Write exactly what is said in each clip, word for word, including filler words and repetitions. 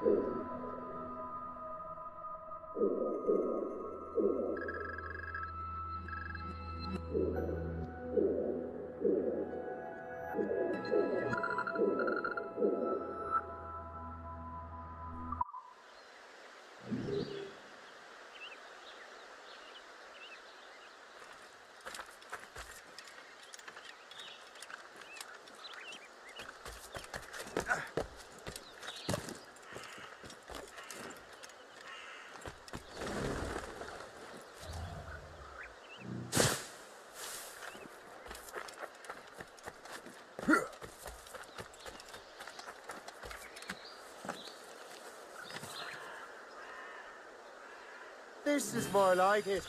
This is more like it.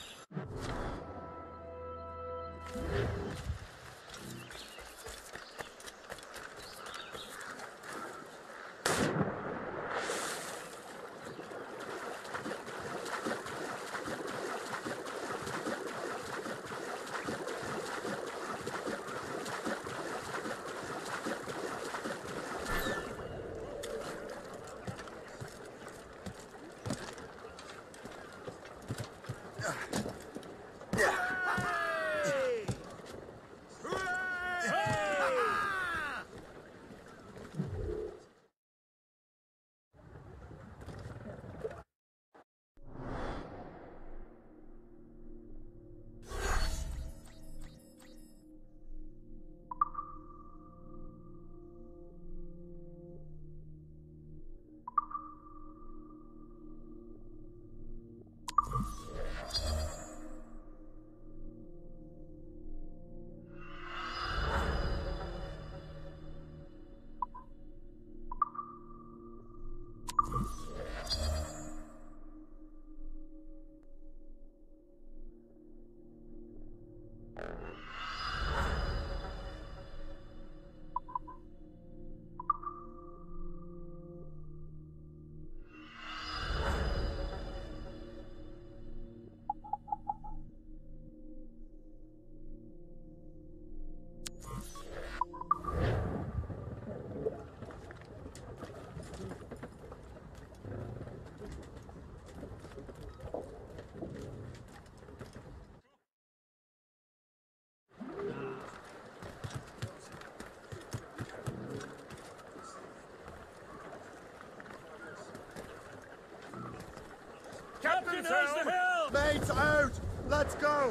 Captain's helm! Mates out! Let's go!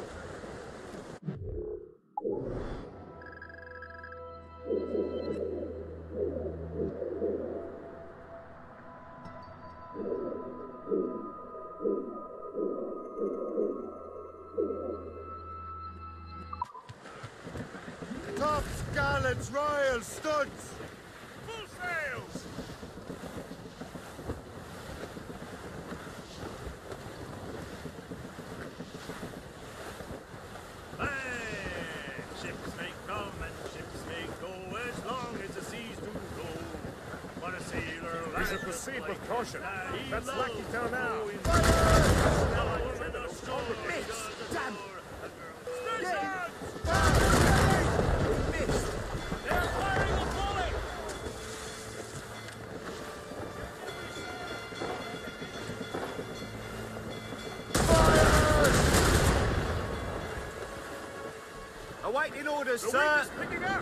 Tops, gallants, royals, studs! Full sails! Ships may come and ships may go as long as the seas do go. But a sailor We should proceed with caution. That's low, Lucky Town now. Miss! Damn! Stations! Missed! They're firing a bullet! Awaiting orders, The sir! wind is picking up.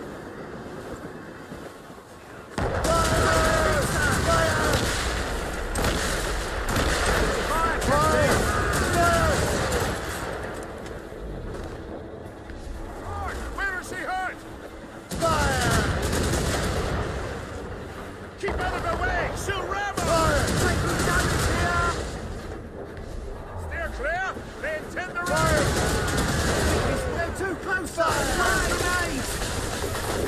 Lord, where is he hurt? Keep out of the way! She'll ram him! Steer clear! They intend to ram! They're too close, sir! Grenades!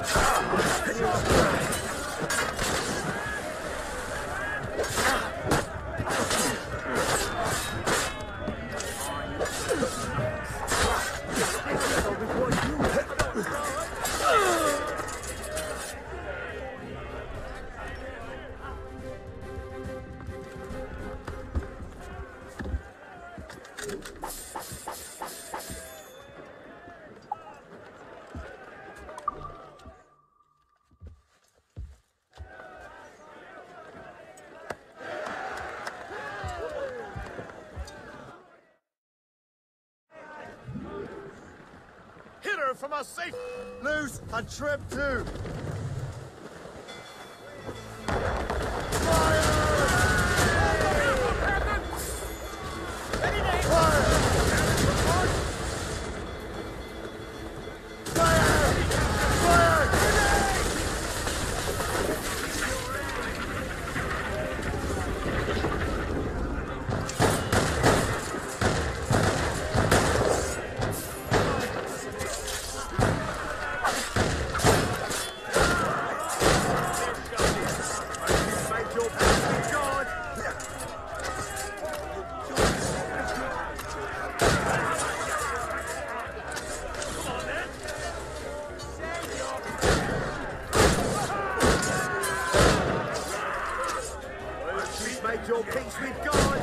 Hit her from a safe. Loose and trim too. Your peace with God.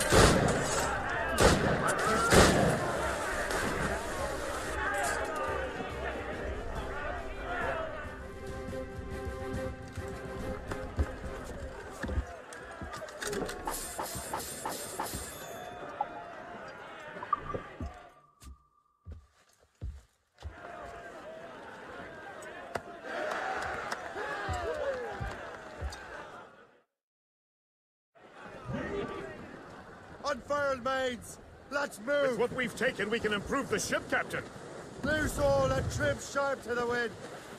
Unfurled, maids! Let's move! With what we've taken, we can improve the ship, Captain. Loose all and trim sharp to the wind.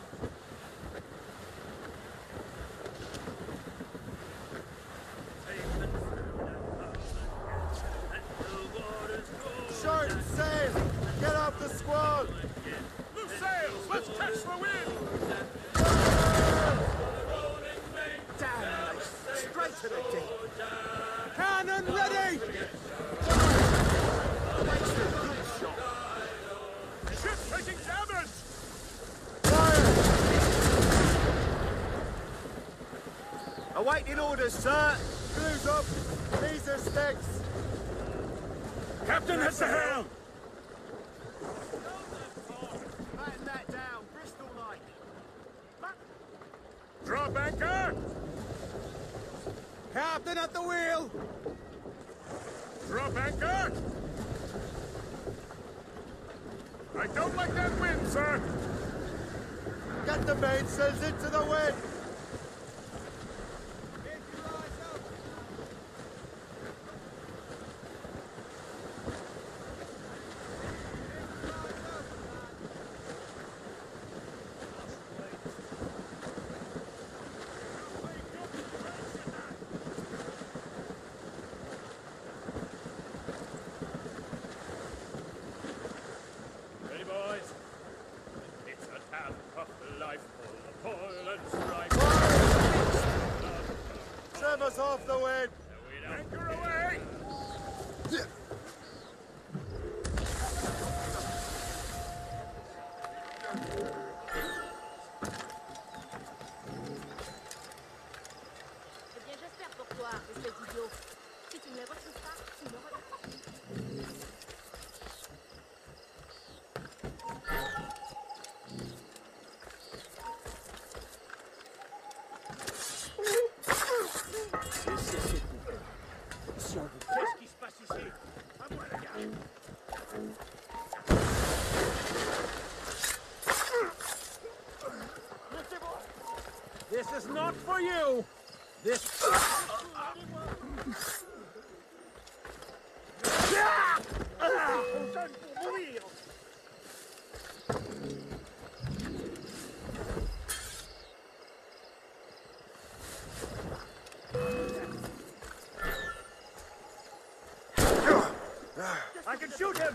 Short sail! Get off the squall! Loose sails! Let's catch the wind! Damn, straight to the deep! Cannon ready! Ship taking damage! Fire! Awaiting orders, sir. Screws up! These are sticks! Captain, at the helm! Batten that down, Bristol like. Drop anchor! Captain at the wheel! Drop anchor! I don't like that wind, sir! Get the mainsails into the wind! Ready, boys? It's a town of life full of toil and strife. Trim us off the wind! Anchor away! Eh bien, j'espère pour toi, espèce d'idiot. Si tu ne les retrouves pas, tu me regardes. Qu'est-ce qui se passe ici? À moi, la gare. This is not for you! This... I can shoot him!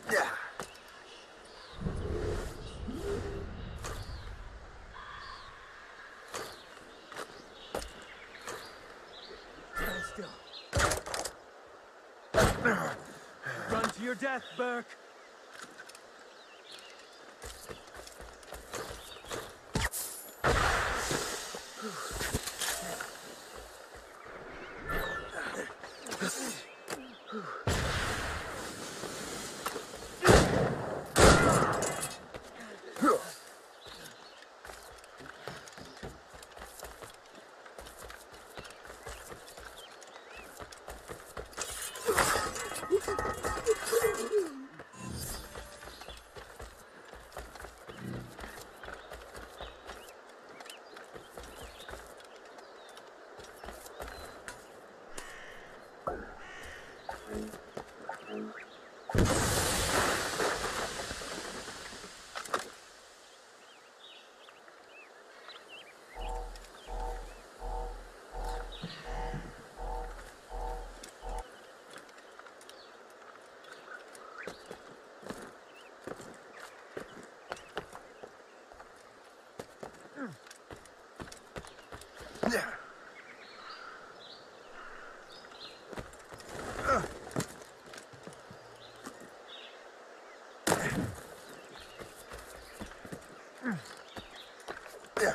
Yeah. Stand still. Run to your death, Burke. Yeah. Yeah.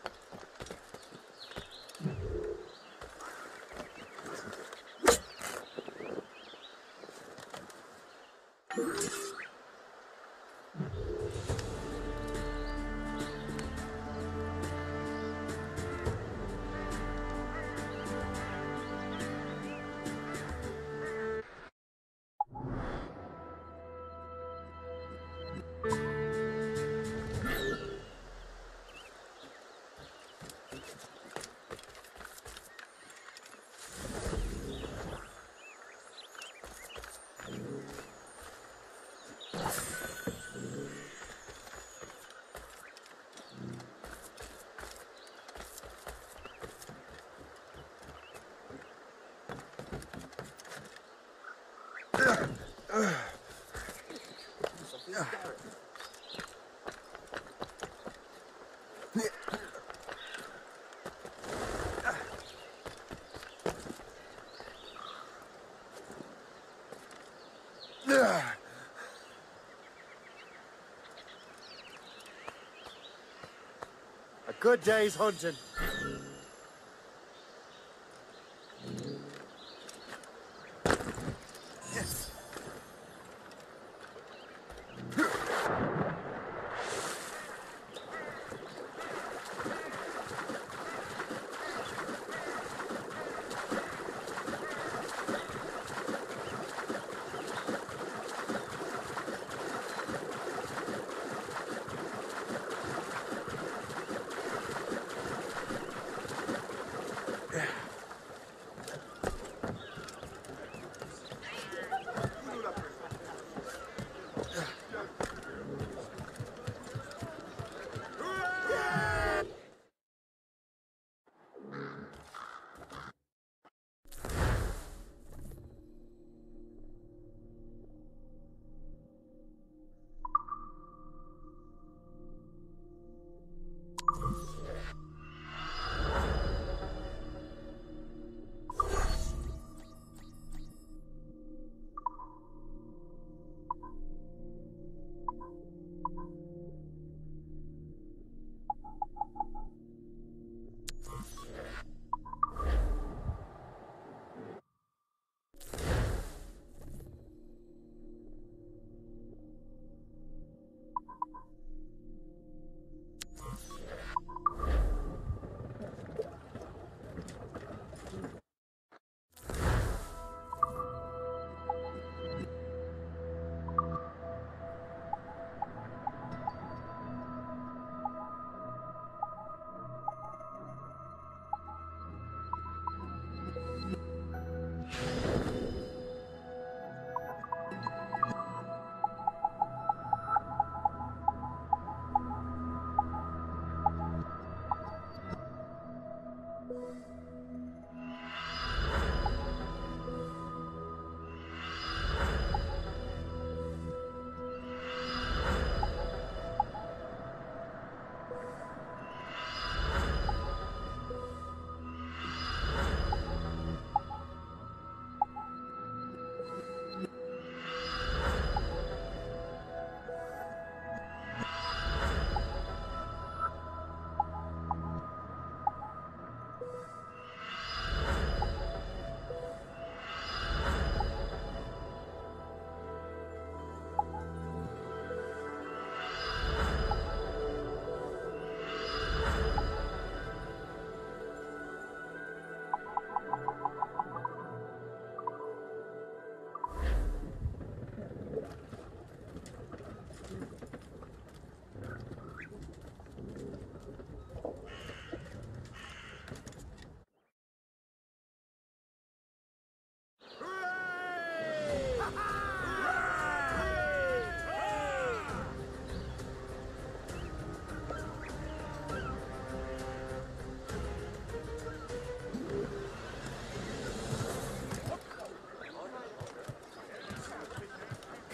A good day's hunting.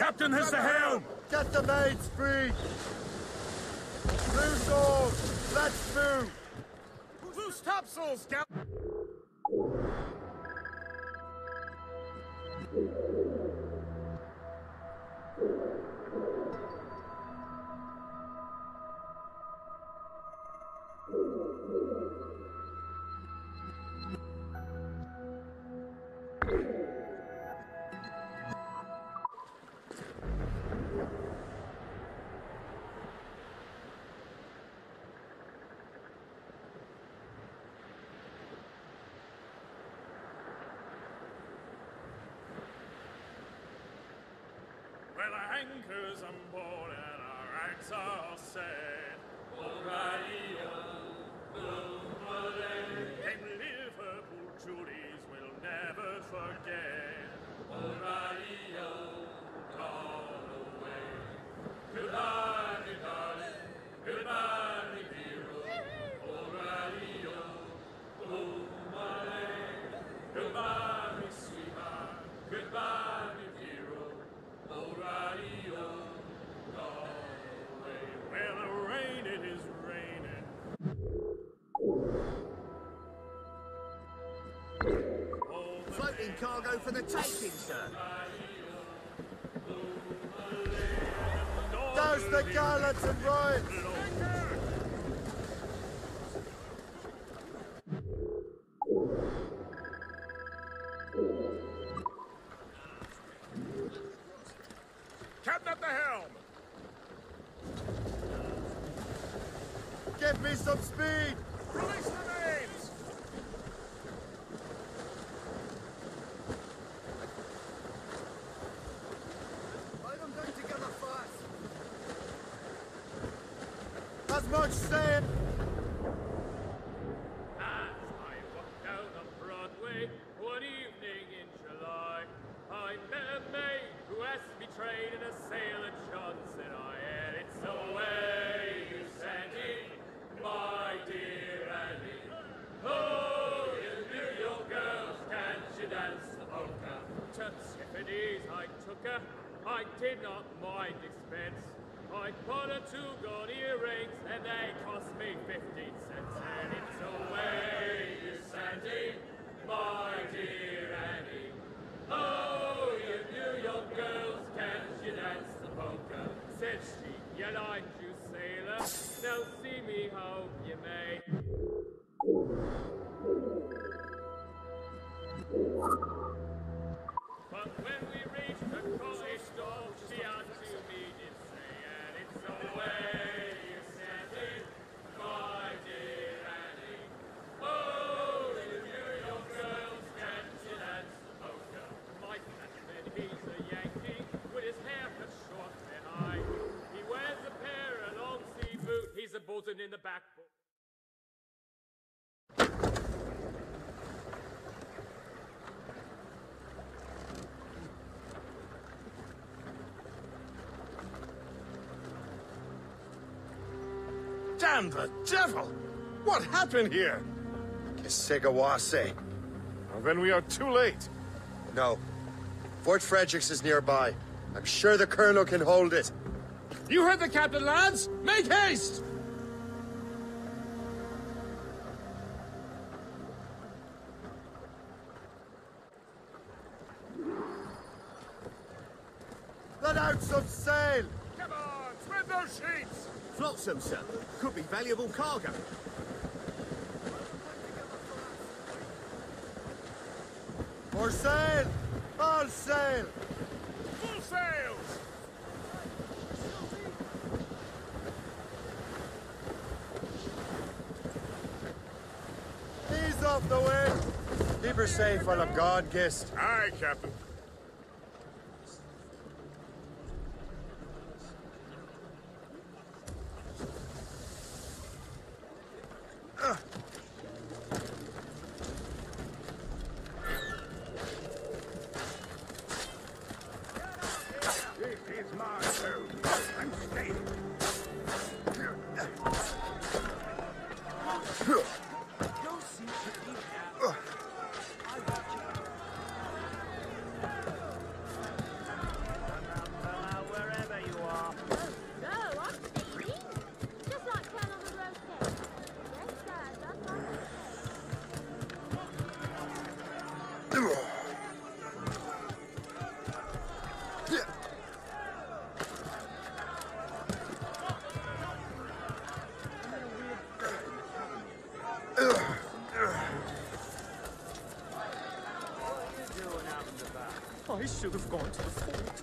captain has the helm! Get the maids free! Loose all! Let's move! Loose topsails, captain! Well, our anchors on board and our ranks are set. O'Reilly, Them Liverpool Judies will never forget. O'Reilly, gone away. Goodbye, me darling. Goodbye, me hero. O'Reilly, oh my land. Goodbye, me sweetheart. Goodbye, me hero. O'Reilly, gone away. Well, rain, it is raining. Floating cargo for the taking, sir. Douse the gallants and royals! Captain at the helm! Give me some speed! Release the mains! Hold them down together fast! As much said! As I walked down on Broadway one evening in July, I met a maid who asked me trade in a sail at Johnson. I had it so way, you Sandy, my dear Annie. Oh, you New York girls, can't you dance the polka? To Tiffany's I took her, I did not mind expense. I bought her two gold earrings and they cost me fifteen cents. And it's away, you Sandy, my dear Annie. Oh, you New York girls, can't you dance the polka? Said she, you like you sailor, now see me how you may. But when we reached the college door, she unto me did say, and it's away, you Sandy, my dear Annie. Oh, you New York girls, can't you dance the polka? My flatman, he's a Yankee, with his hair cut short behind. He wears a pair of long sea boots, he's a bosun in the backboard. Damn the devil! What happened here? Kissigawase. Well, then we are too late. No. Fort Fredericks is nearby. I'm sure the Colonel can hold it. You heard the captain, lads! Make haste! Let out some sail! Come on, spread those sheets! Flotsam, sir. Could be valuable cargo. More sail! All sail! Full sails! Ease off the wind! Keep her safe while I'm gone, Gist. Aye, Captain. This is my turn. I'm staying. should have gone to the fort.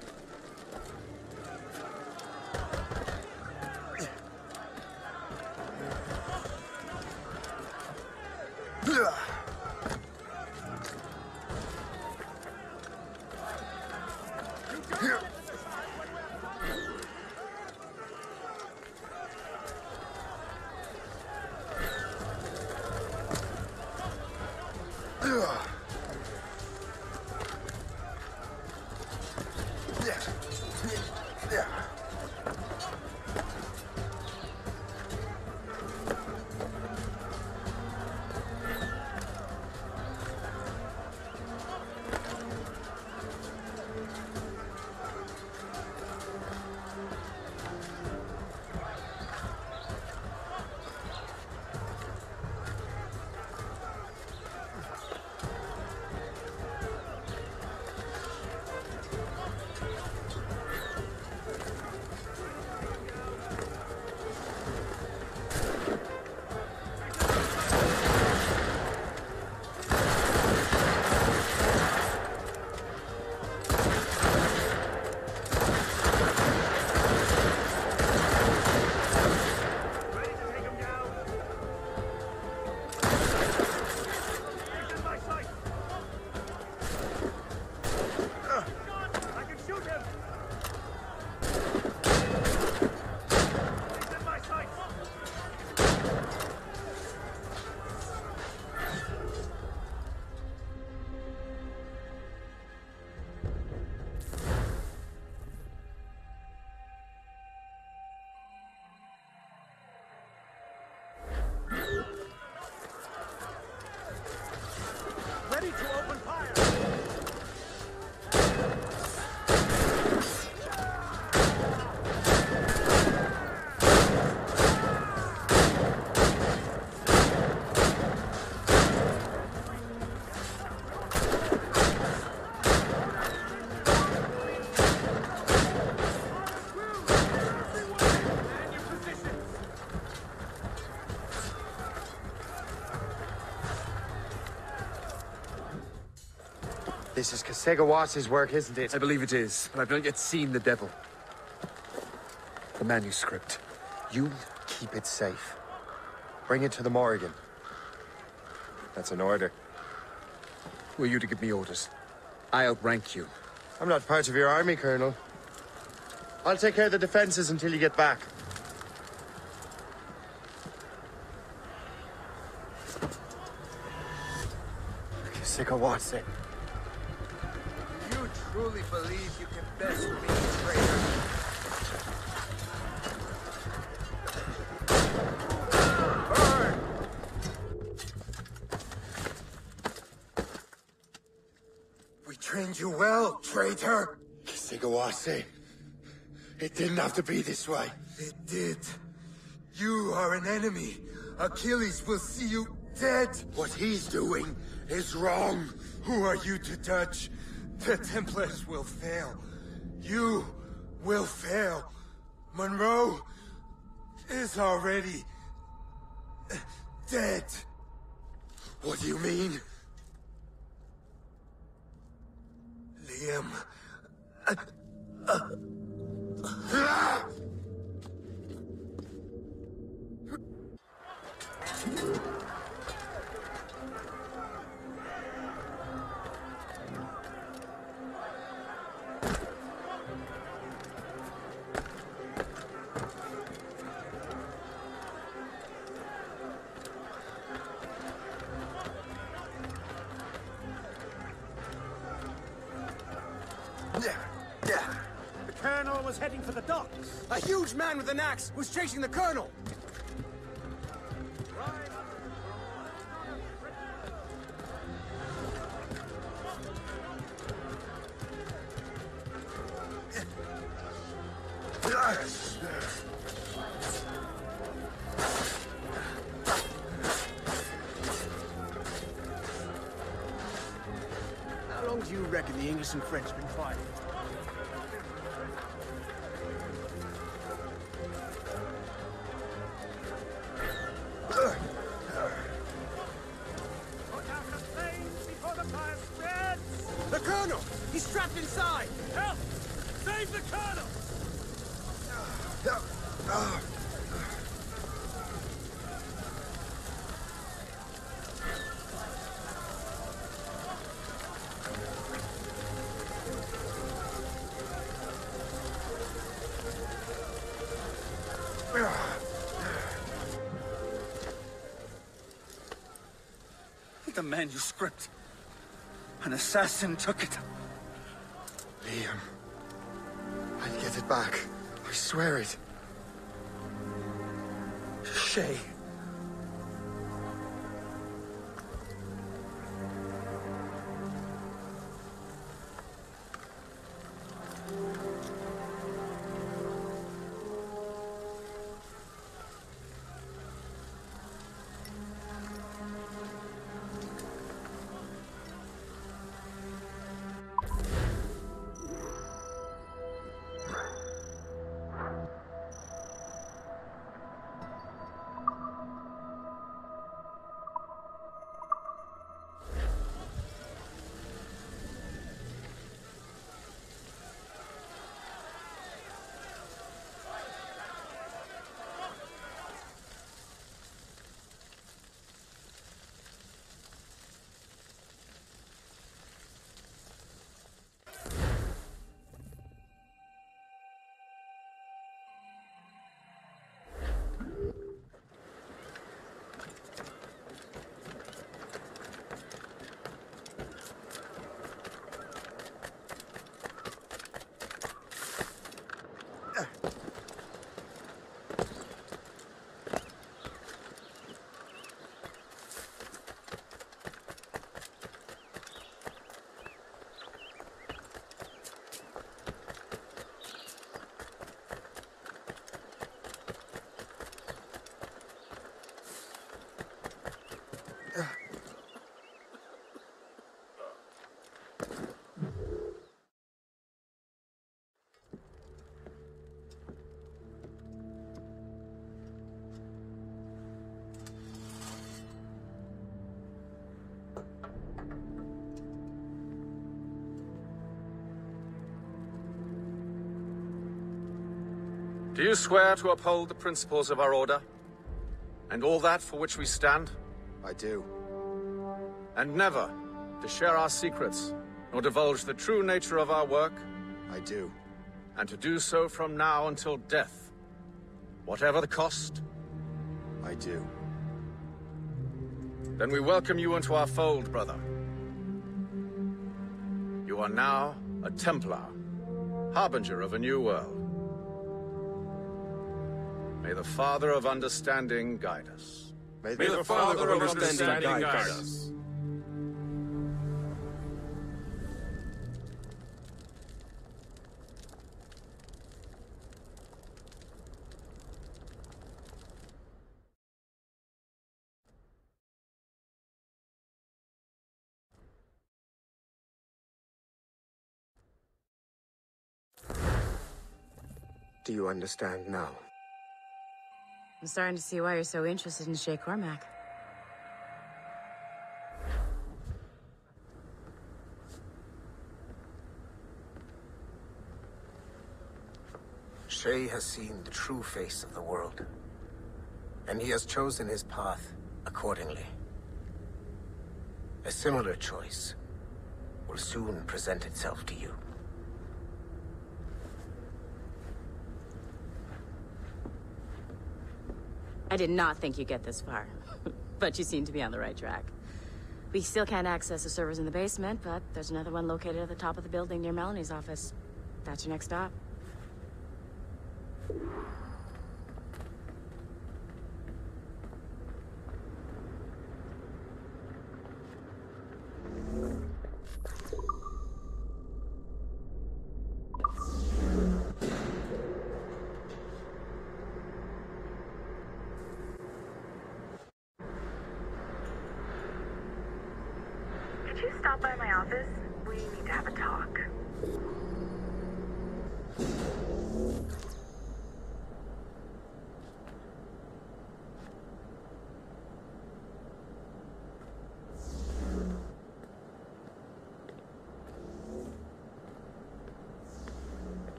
Ready to open fire! This is Kasegawasi's work, isn't it? I believe it is, but I've not yet seen the devil. The manuscript. You keep it safe. Bring it to the Morrigan. That's an order. Who are you to give me orders? I outrank you. I'm not part of your army, Colonel. I'll take care of the defenses until you get back. Kasegawasi. You truly believe you can best me, traitor? Burn! We trained you well, traitor! Kasegawasi. It didn't have to be this way. It did. You are an enemy. Achilles will see you dead. What he's doing is wrong. Who are you to judge? The Templars will fail. You will fail. Monroe is already dead. What do you mean? Liam. The Colonel was heading for the docks. A huge man with an axe was chasing the Colonel. How long do you reckon the English and French have been fighting? The Colonel! He's trapped inside! Save the Colonel! The manuscript. An assassin took it. Liam. I'll get it back. I swear it. Shay. Do you swear to uphold the principles of our order? And all that for which we stand? I do. And never to share our secrets, nor divulge the true nature of our work? I do. And to do so from now until death, whatever the cost? I do. Then we welcome you into our fold, brother. You are now a Templar, harbinger of a new world. May the Father of Understanding guide us. May May the Father of Understanding guide us. Do you understand now? I'm starting to see why you're so interested in Shay Cormac. Shay has seen the true face of the world, and he has chosen his path accordingly. A similar choice will soon present itself to you. I did not think you'd get this far, but you seem to be on the right track. We still can't access the servers in the basement, but there's another one located at the top of the building near Melanie's office. That's your next stop. Could you stop by my office? We need to have a talk.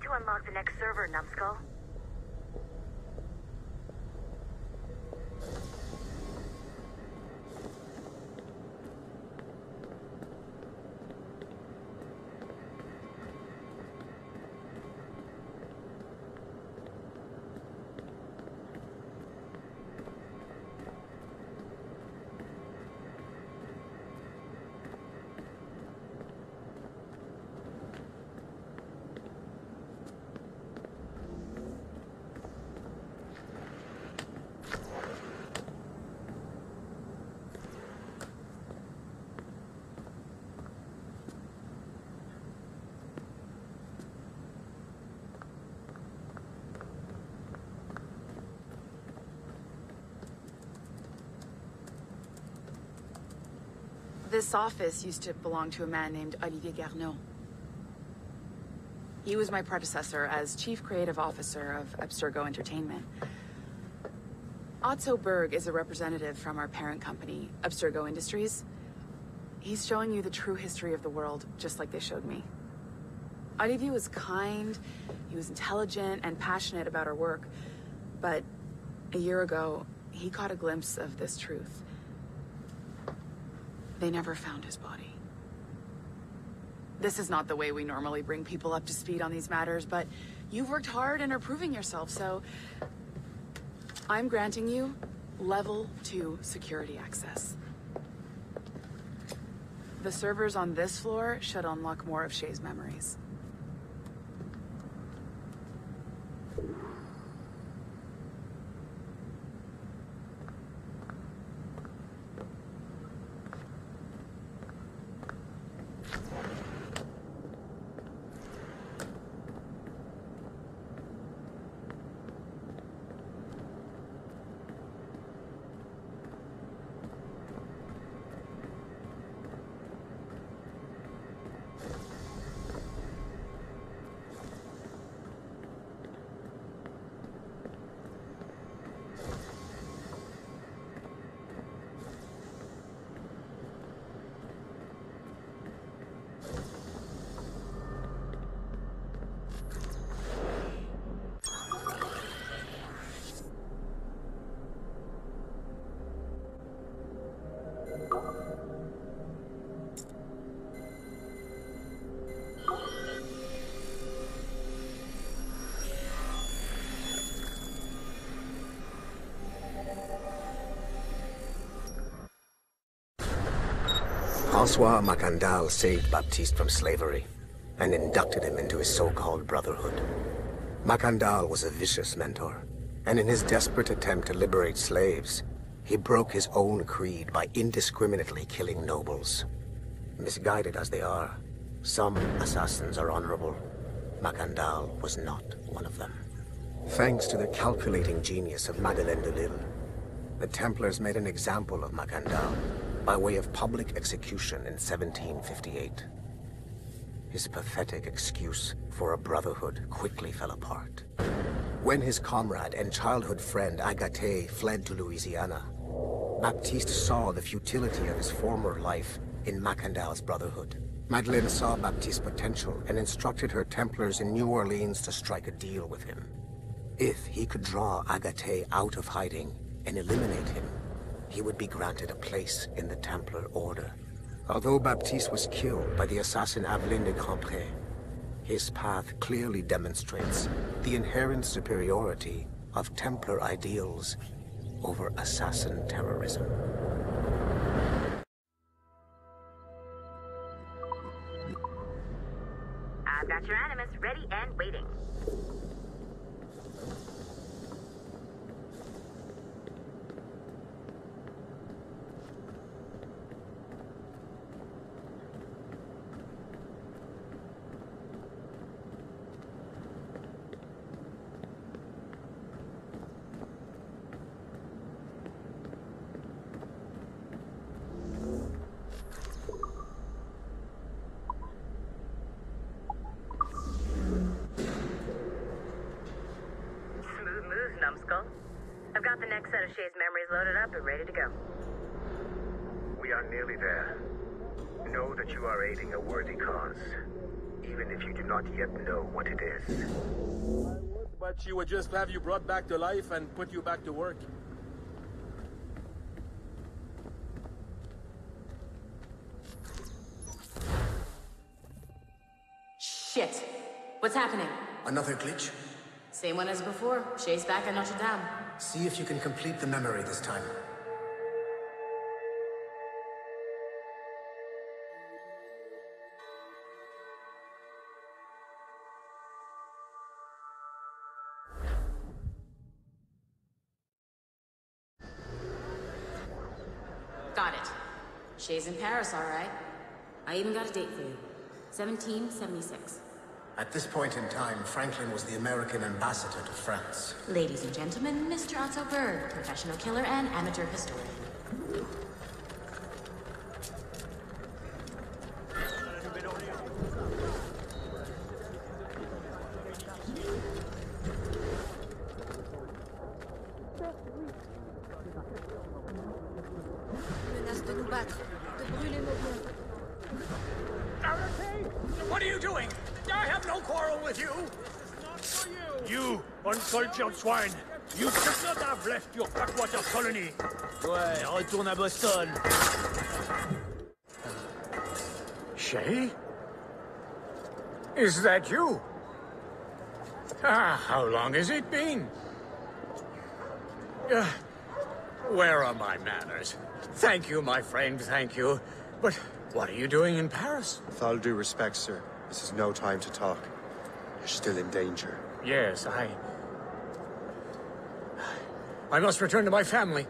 to unlock the next server, Numbskull. This office used to belong to a man named Olivier Garneau. He was my predecessor as Chief Creative Officer of Abstergo Entertainment. Otto Berg is a representative from our parent company, Abstergo Industries. He's showing you the true history of the world, just like they showed me. Olivier was kind, he was intelligent and passionate about our work, but a year ago, he caught a glimpse of this truth. They never found his body. This is not the way we normally bring people up to speed on these matters, but you've worked hard and are proving yourself, so I'm granting you level two security access. The servers on this floor should unlock more of Shay's memories. François Macandal saved Baptiste from slavery and inducted him into his so-called brotherhood. Macandal was a vicious mentor, and in his desperate attempt to liberate slaves, he broke his own creed by indiscriminately killing nobles. Misguided as they are, some assassins are honorable. Macandal was not one of them. Thanks to the calculating genius of Madeleine de Lille, the Templars made an example of Macandal by way of public execution in seventeen fifty-eight. His pathetic excuse for a brotherhood quickly fell apart. When his comrade and childhood friend Agathe fled to Louisiana, Baptiste saw the futility of his former life in Macandal's brotherhood. Madeleine saw Baptiste's potential and instructed her Templars in New Orleans to strike a deal with him. If he could draw Agathe out of hiding and eliminate him, he would be granted a place in the Templar Order. Although Baptiste was killed by the assassin Aveline de Grandpré, his path clearly demonstrates the inherent superiority of Templar ideals over assassin terrorism. I've got your Animus ready and waiting. Numbskull. I've got the next set of Shay's memories loaded up and ready to go. We are nearly there. Know that you are aiding a worthy cause. even if you do not yet know what it is. But she would just have you brought back to life and put you back to work. Shit. What's happening? Another glitch? Same one as before. Shay's back at Notre Dame. See if you can complete the memory this time. Got it. Shay's in Paris, all right. I even got a date for you. seventeen seventy-six. At this point in time, Franklin was the American ambassador to France. Ladies and gentlemen, Mister Otto Berg, professional killer and amateur historian. Menace de nous battre, de brûler nos biens. What are you doing? I have no quarrel with you. You, uncultured swine. You should not have left your backwater colony. Ouais, retourne à Boston. Shay? Is that you? Ah, how long has it been? Uh, where are my manners? Thank you, my friend, thank you. But what are you doing in Paris? With all due respect, sir, this is no time to talk. You're still in danger. Yes, I... I must return to my family.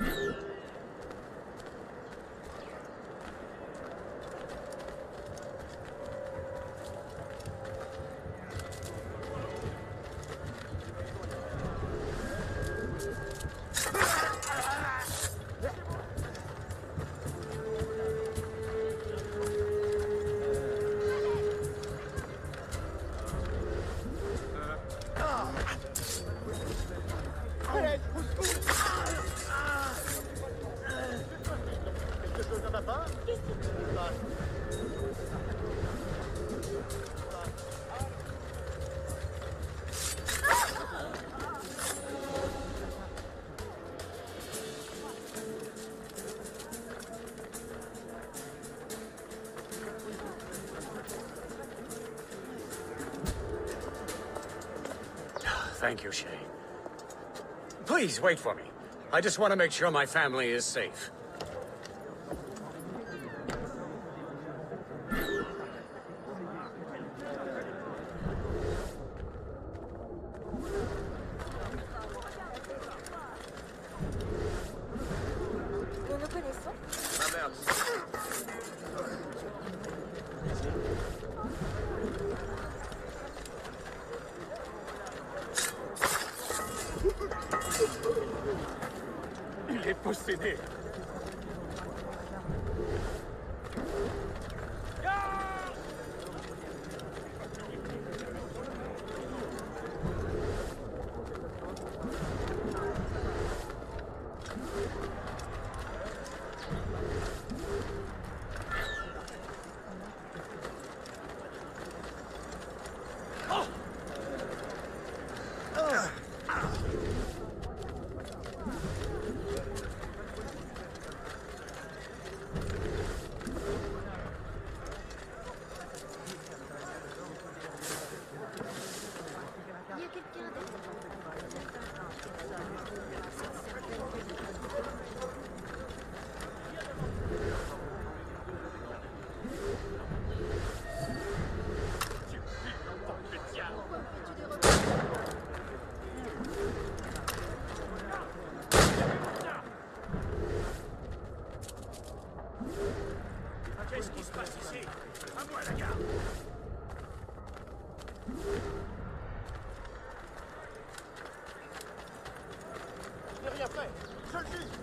Thank you, Shay. Please, wait for me. I just want to make sure my family is safe. Nous nous connaissons? Ma merde. Il est possédé. Qu'est-ce qui se passe ici? À moi la garde. Je n'ai rien fait. Je le juge.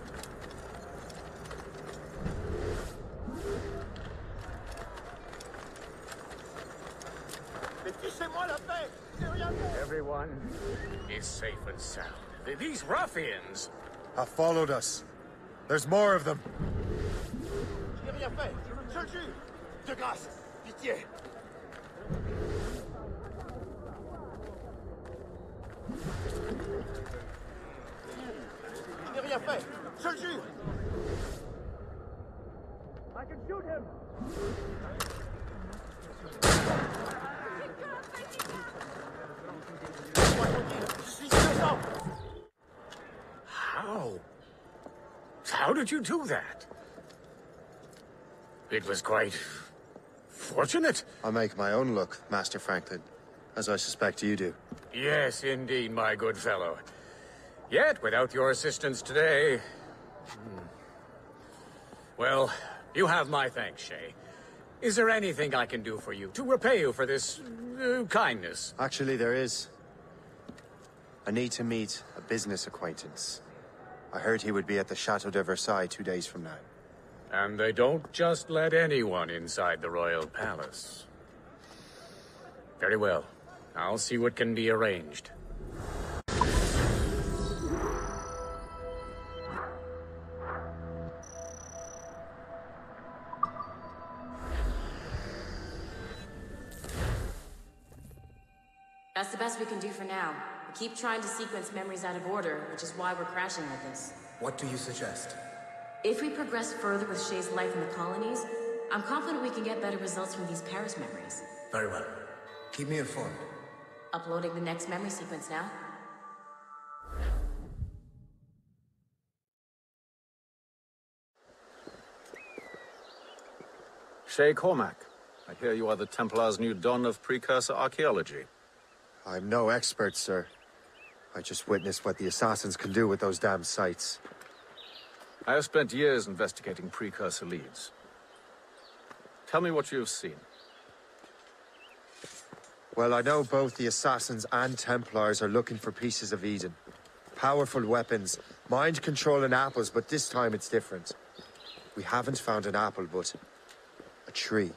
Mais fichez-moi la paix. Je n'ai rien fait. Everyone is safe and sound. These ruffians... have followed us. There's more of them. Je n'ai rien fait. Je le jure. De grâce. Pitié. rien fait. Je le jure. I can shoot him. How? How did you do that? It was quite fortunate. I make my own luck, Master Franklin, as I suspect you do. Yes, indeed, my good fellow. Yet, without your assistance today... Hmm. Well, you have my thanks, Shay. Is there anything I can do for you, to repay you for this uh, kindness? Actually, there is. I need to meet a business acquaintance. I heard he would be at the Chateau de Versailles two days from now. And they don't just let anyone inside the royal palace. Very well. I'll see what can be arranged. That's the best we can do for now. We keep trying to sequence memories out of order, which is why we're crashing like this. What do you suggest? If we progress further with Shay's life in the colonies, I'm confident we can get better results from these Paris memories. Very well. Keep me informed. Uploading the next memory sequence now. Shay Cormac, I hear you are the Templar's new don of precursor archaeology. I'm no expert, sir. I just witnessed what the assassins can do with those damn sites. I have spent years investigating precursor leads. Tell me what you have seen. Well, I know both the assassins and Templars are looking for pieces of Eden. Powerful weapons, mind-controlling apples, but this time it's different. We haven't found an apple, but a tree.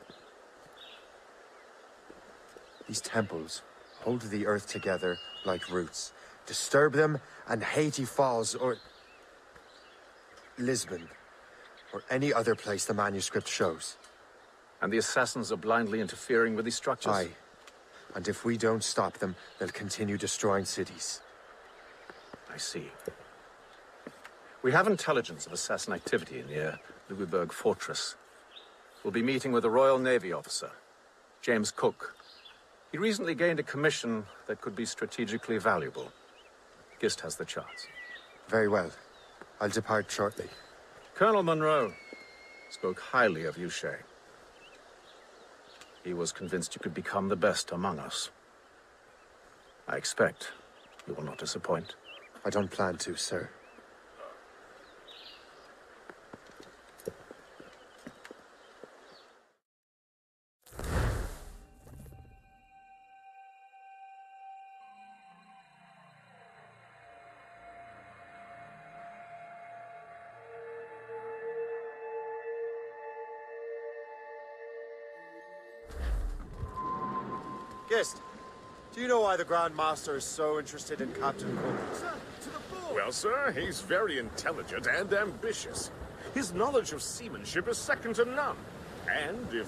These temples hold the earth together like roots. Disturb them, and Haiti falls, or Lisbon, or any other place the manuscript shows. And the assassins are blindly interfering with these structures? Aye. And if we don't stop them, they'll continue destroying cities. I see. We have intelligence of assassin activity near Louisburg Fortress. We'll be meeting with a Royal Navy officer, James Cook. He recently gained a commission that could be strategically valuable. Gist has the charts. Very well. I'll depart shortly. Colonel Monroe spoke highly of you, Shay. He was convinced you could become the best among us. I expect you will not disappoint. I don't plan to, sir. Gist, do you know why the Grand Master is so interested in Captain Cook? Well, sir, he's very intelligent and ambitious. His knowledge of seamanship is second to none. And if...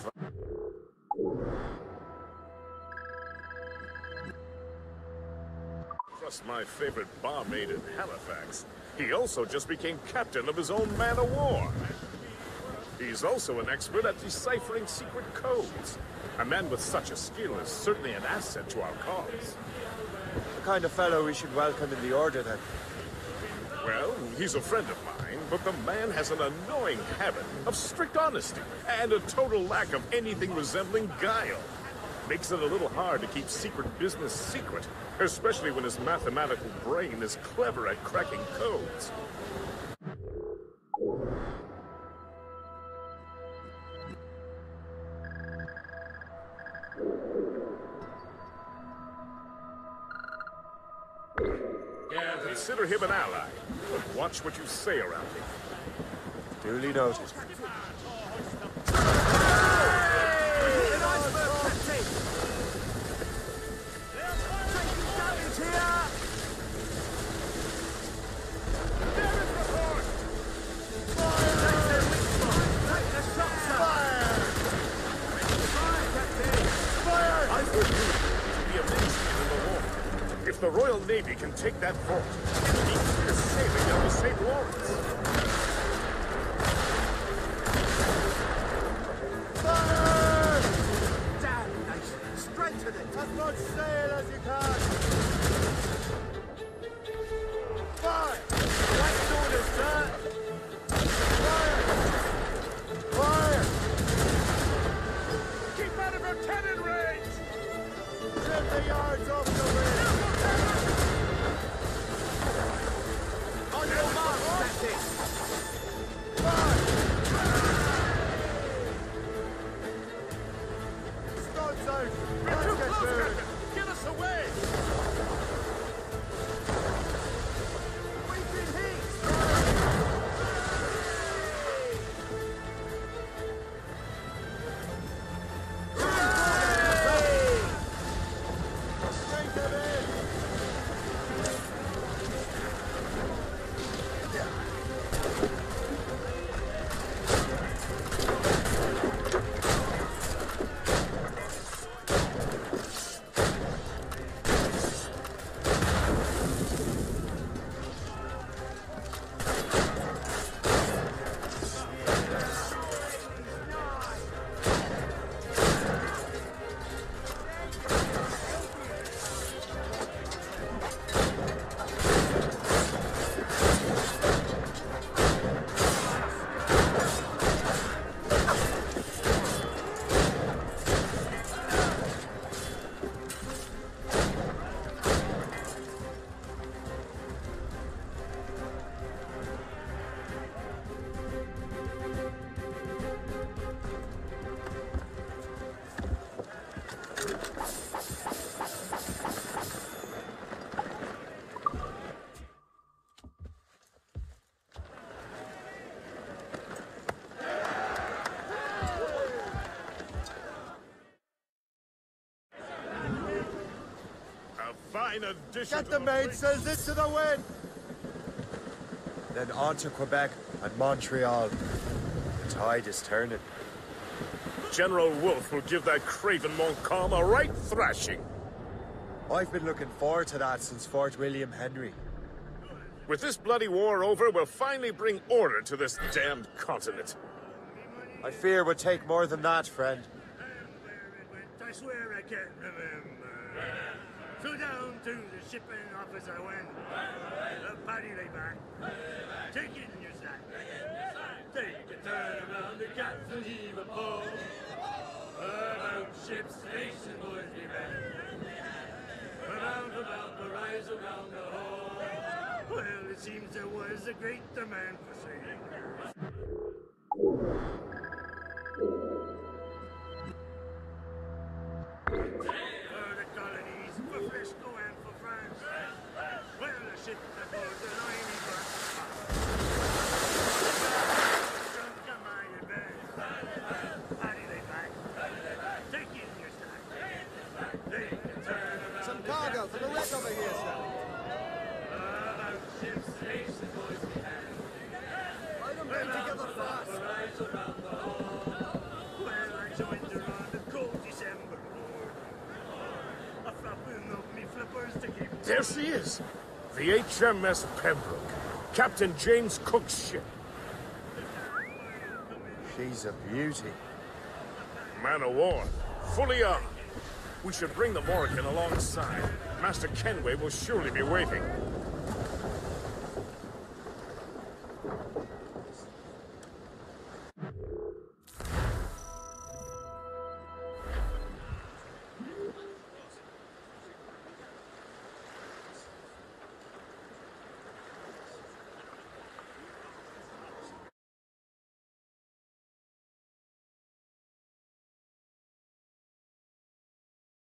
Plus my favorite barmaid in Halifax, he also just became captain of his own man-of-war. He's also an expert at deciphering secret codes. A man with such a skill is certainly an asset to our cause. The kind of fellow we should welcome in the Order, then. Well, he's a friend of mine, but the man has an annoying habit of strict honesty and a total lack of anything resembling guile. Makes it a little hard to keep secret business secret, especially when his mathematical brain is clever at cracking codes. Consider him an ally, but watch what you say around him. Duly noted. If the Royal Navy can take that fort, it means there's sailing down the Saint Lawrence. Fire! Damn nice. Straighten it. As much sail as you can. Fire! Let's do this, sir. Fire! Fire! Keep out of her cannon range! Trim the yards off the wind. On your mark, Captain! Fire! Studs out! We're Let's too get close, moving. Captain! Get us away! We've been hit! Bring them in! Fine addition. Get the mainsails into the wind! Then on to Quebec and Montreal. The tide is turning. General Wolfe will give that craven Montcalm a right thrashing. I've been looking forward to that since Fort William Henry. With this bloody war over, we'll finally bring order to this damned continent. I fear it would take more than that, friend. I swear I can't remember. So down to the shipping office I went. The party lay back. Take it in your sack. Take a turn around the captain's heave a pole. About ship's station, boys, be ready. Around about the rise around the hole. Well, it seems there was a great demand for sailing. For the colonies, for Frisco and for France. Well, the ship that bore the line is back. Drunk to my advance. Party lay back. Take it in your sack. Take a turn around. Some cargo for the wreck over here, sir. About ship's station, boys, we have. Item bring together fast. Well, I joined her on the cold December morning. A flapping of me flippers to keep. There she is. The H M S Pembroke. Captain James Cook's ship. She's a beauty. Man of war. Fully armed. We should bring the Morrigan alongside. Master Kenway will surely be waiting.